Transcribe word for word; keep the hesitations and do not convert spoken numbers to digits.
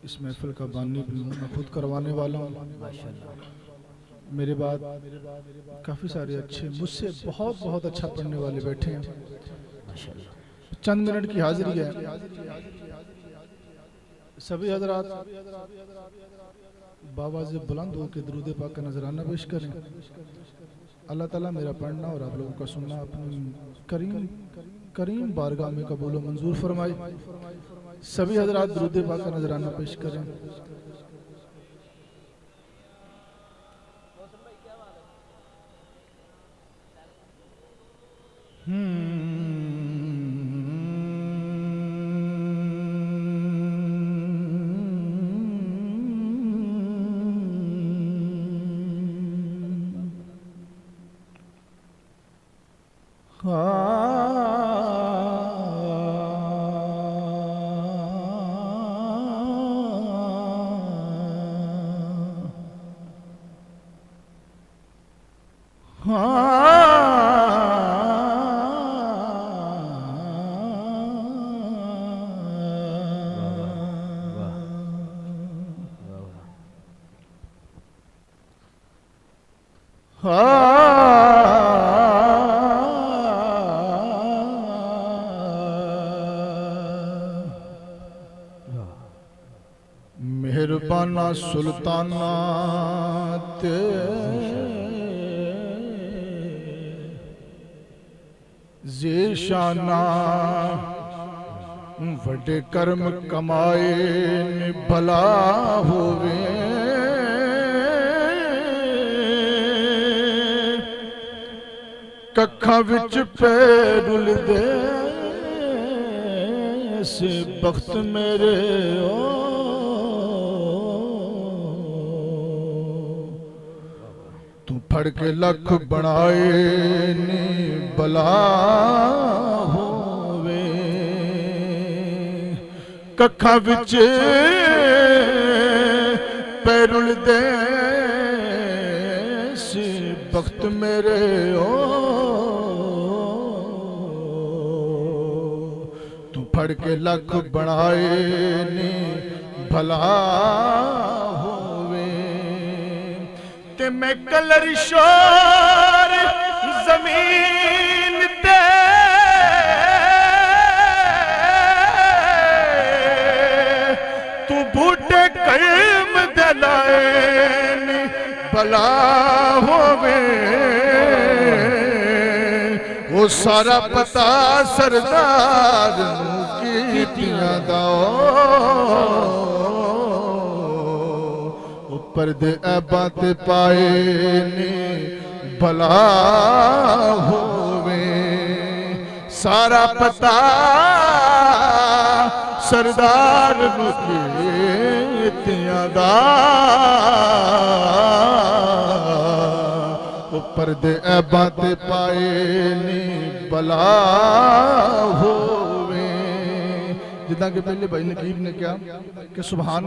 इस महफिल का बानी भी हूँ, मैं खुद करवाने वाला हूँ। मेरे बाद काफ़ी सारे अच्छे मुझसे बहुत बहुत अच्छा पढ़ने वाले बैठे हैं। चंद मिनट की हाजिरी है। सभी हजरात बाबा से बुलंद होकर दरूद पाक का नजराना पेश करें। अल्लाह ताला मेरा पढ़ना और आप लोगों का सुनना अपनी करीम करीम बारगाह में कबूल मंजूर फरमाए। सभी हजरात दरूद पाक का नजराना पेश करें। मेहरबाना सुल्ताना ते ज़ेशाना वड्डे कर्म कमाए ने भला होवे। कखा विच पैर उलदे से बख्त मेरे ओ तू फड़ के लख बनाए नी भला होवे। कखा विच पैर उलदे से बख्त मेरे ओ तू फड़ के लख बनाए नी भला होवे। ते मैं कलर शोर जमीन ते तू बूटे कलम दलाए नी भला होवे। वो सारा पता सरदार कीतियां दा ऊपर दे ऐबां ते पाए नी भला होवे। सारा पता सरदार कीतियां दा ऊपर दे ऐबां ते पाए नी भला होवे। जिदा कि पहले भाई नकीब ने कहा कि सुभान